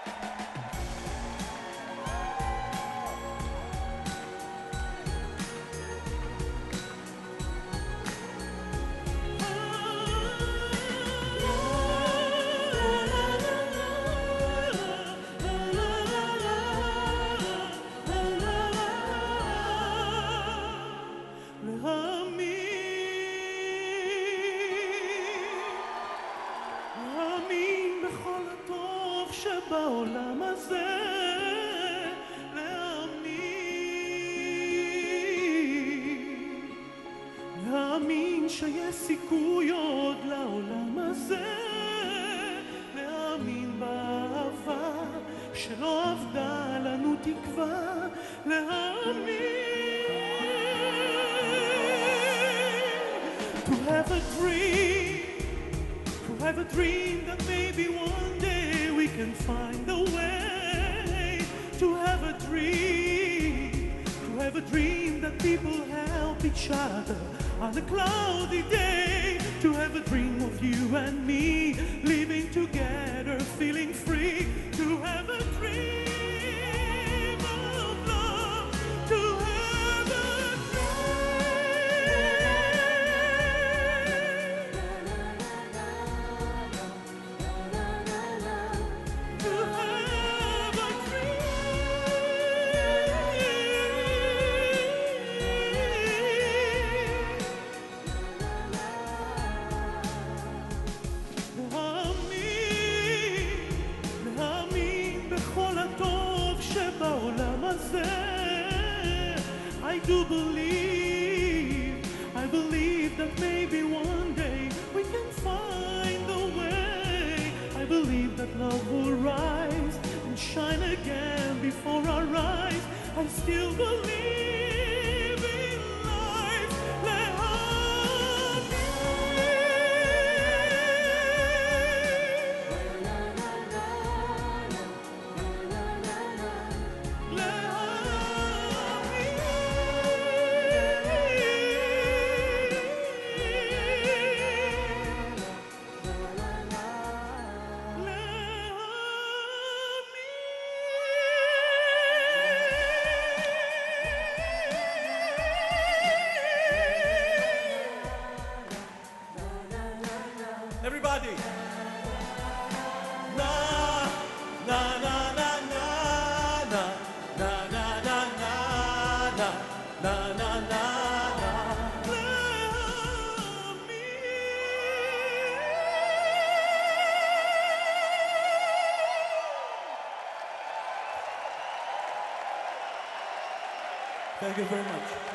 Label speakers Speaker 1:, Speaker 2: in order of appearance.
Speaker 1: להאמין בכל הטוב שבעולם הזה, להאמין שיש סיכוי עוד לעולם הזה, להאמין באהבה שלא אבדה לנו תקווה, להאמין. To have a dream, to have a dream that maybe one day we can find a way. To have a dream that people help each other on a cloudy day. To have a dream of you and me living together, feeling free. To have a dream of love. To have a I believe that maybe one day we can find a way. I believe that love will rise and shine again before our eyes. I still believe in life. Everybody. Na na na na na na na na na na na na na. Thank you very much.